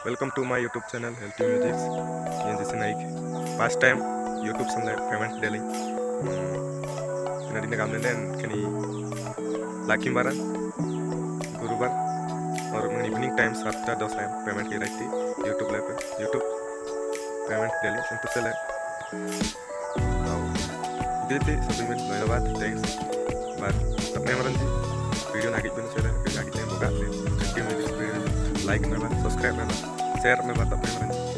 Welcome to my YouTube channel Healthy Musics. Yan jise naik first time YouTube sampai payment daily. Kena dina gamne den kini lakim baran gurubar और मैं evening time 7:10 time payment की रहती YouTube ले पे YouTube payment daily संतु चले इधर सभी में धन्यवाद थैंक्स बार अपने मरन जी वीडियो नागित बन चले नागित ने बोगा ले Healthy Musics वीडियो लाइक में बात सब्सक्राइब में बात शेयर में बात अपने मरन